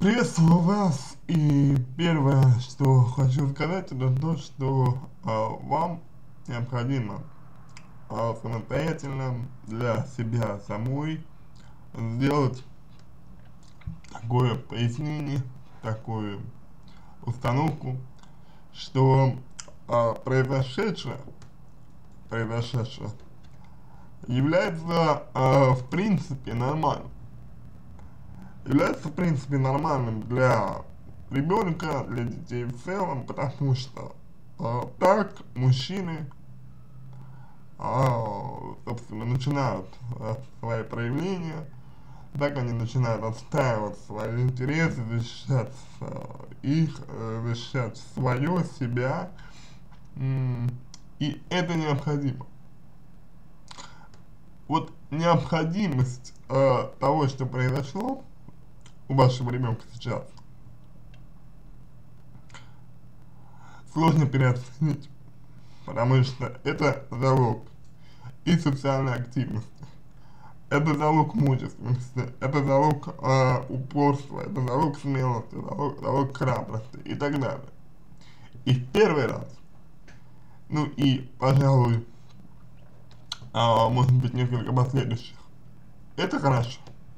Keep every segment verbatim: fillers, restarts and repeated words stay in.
Приветствую вас, и первое, что хочу сказать, это то, что а, вам необходимо а, самостоятельно для себя самой сделать такое пояснение, такую установку, что а, произошедшее, произошедшее является а, в принципе нормальным. Является, в принципе, нормальным для ребенка, для детей в целом, потому что э, так мужчины, э, собственно, начинают э, свои проявления, так они начинают отстаивать свои интересы, защищать э, их, э, защищать свое, себя, м, и это необходимо. Вот необходимость э, того, что произошло у вашего ребенка сейчас, сложно переоценить, потому что это залог и социальной активности, это залог мужественности, это залог э, упорства, это залог смелости, залог, залог храбрости и так далее. И в первый раз, ну и, пожалуй, э, может быть, несколько последующих, это хорошо.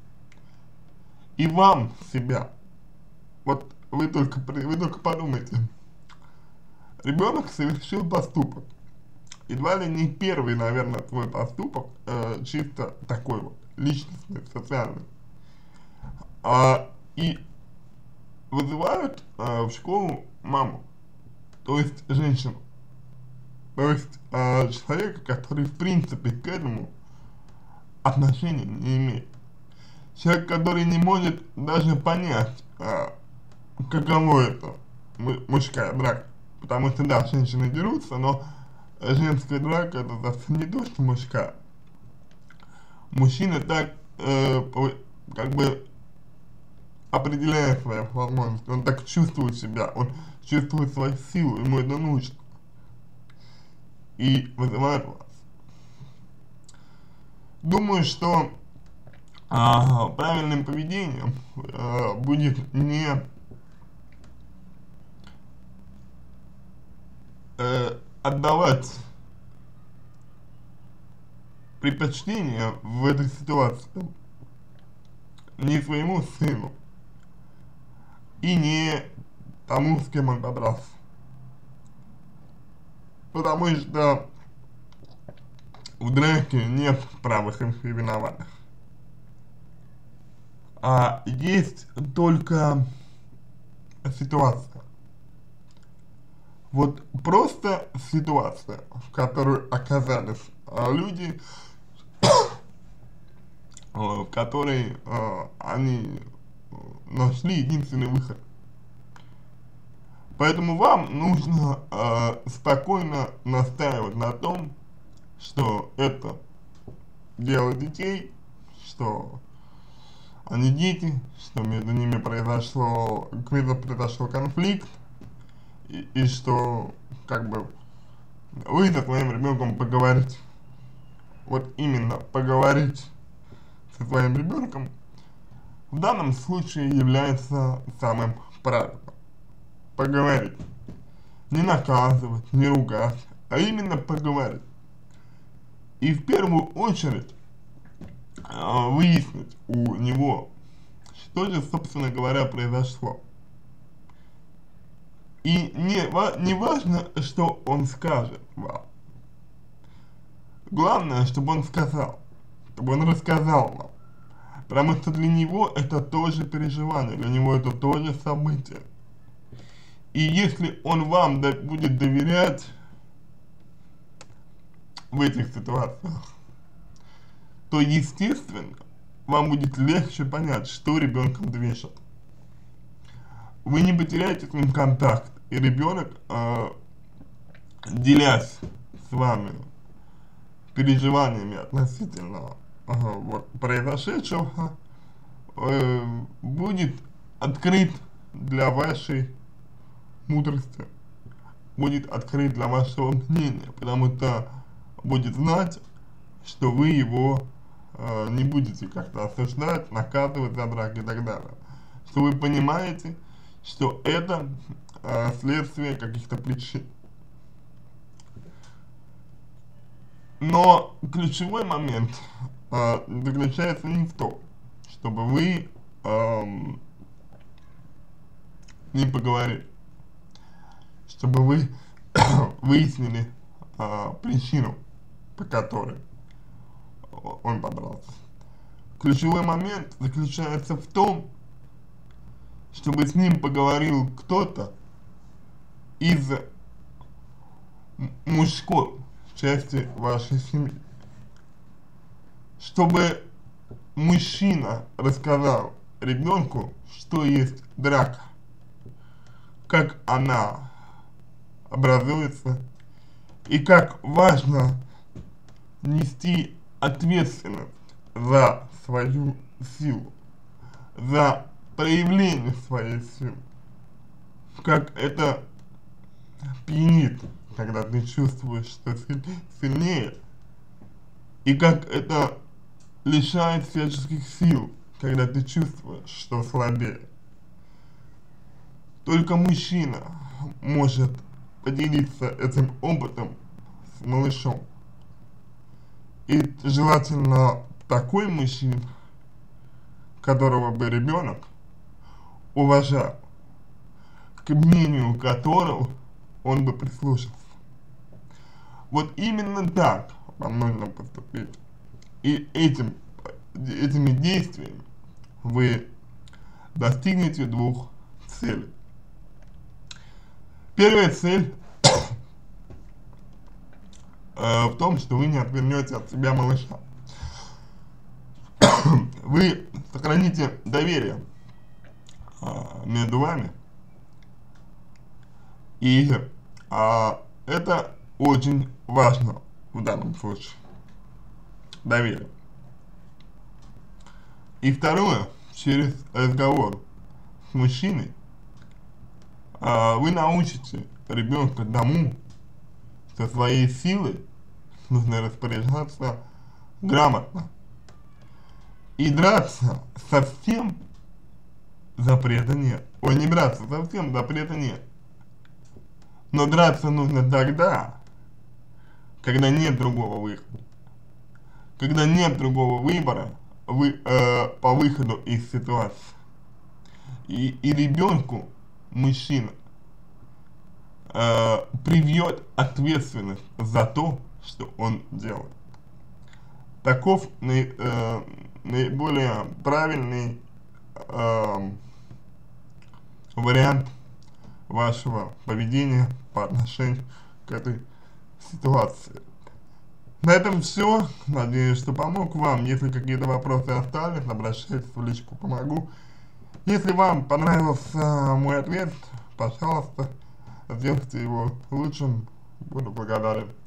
И вам себя, вот вы только, вы только подумайте, ребенок совершил поступок, едва ли не первый, наверное, свой поступок, э, чисто такой вот, личностный, социальный, а, и вызывают э, в школу маму, то есть женщину, то есть э, человека, который в принципе к этому отношения не имеет. Человек, который не может даже понять, э, каково это мужская драка. Потому что, да, женщины дерутся, но женская драка это совсем не то, что мужская. Мужчина так, э, как бы, определяет свои возможности, он так чувствует себя, он чувствует свою силу, ему это нужно. И вызывает вас. Думаю, что а, правильным поведением а, будет не э, отдавать предпочтение в этой ситуации не своему сыну и не тому, с кем он подрался. Потому что в драке нет правых и виноватых. А есть только ситуация. Вот просто ситуация, в которой оказались а, люди, в которой а, они нашли единственный выход. Поэтому вам нужно э, спокойно настаивать на том, что это дело детей, что они дети, что между ними произошло, произошел конфликт, и, и что как бы вы со своим ребенком поговорите. Вот именно поговорить со своим ребенком в данном случае является самым правильным. Поговорить. Не наказывать, не ругать, а именно поговорить. И в первую очередь э, выяснить у него, что же, собственно говоря, произошло. И не, не важно, что он скажет вам. Главное, чтобы он сказал, чтобы он рассказал вам. Потому что для него это тоже переживание, для него это тоже событие. И если он вам до, будет доверять в этих ситуациях, то, естественно, вам будет легче понять, что ребенком движет. Вы не потеряете с ним контакт, и ребенок, э, делясь с вами переживаниями относительно э, вот, произошедшего, э, будет открыт для вашей мудрости, будет открыт для вашего мнения, потому что будет знать, что вы его э, не будете как-то осуждать, наказывать за драки и так далее, что вы понимаете, что это э, следствие каких-то причин. Но ключевой момент э, заключается не в том, чтобы вы э, не поговорили, чтобы вы выяснили э, причину, по которой он подрался. Ключевой момент заключается в том, чтобы с ним поговорил кто-то из мужской части вашей семьи. Чтобы мужчина рассказал ребенку, что есть драка, как она образуется и как важно нести ответственность за свою силу, за проявление своей силы, как это пьянит, когда ты чувствуешь, что сильнее, и как это лишает всяческих сил, когда ты чувствуешь, что слабее. Только мужчина может поделиться этим опытом с малышом. И желательно такой мужчина, которого бы ребенок уважал, к мнению которого он бы прислушался. Вот именно так вам нужно поступить. И этим, этими действиями вы достигнете двух целей. Первая цель э, в том, что вы не отвернете от себя малыша. Вы сохраните доверие э, между вами. И э, это очень важно в данном случае. Доверие. И второе, через разговор с мужчиной э, вы научите ребенка тому, что своей силой нужно распоряжаться грамотно. И драться совсем запрета нет. Ой, не драться совсем запрета нет. Но драться нужно тогда, когда нет другого выхода. Когда нет другого выбора вы, э, по выходу из ситуации. И, и ребенку мужчина э, привьет ответственность за то, что он делает. Таков наи, э, наиболее правильный э, вариант вашего поведения по отношению к этой ситуации. На этом все. Надеюсь, что помог вам. Если какие-то вопросы остались, обращайтесь в личку, помогу. Если вам понравился мой ответ, пожалуйста, сделайте его лучшим. Буду благодарен.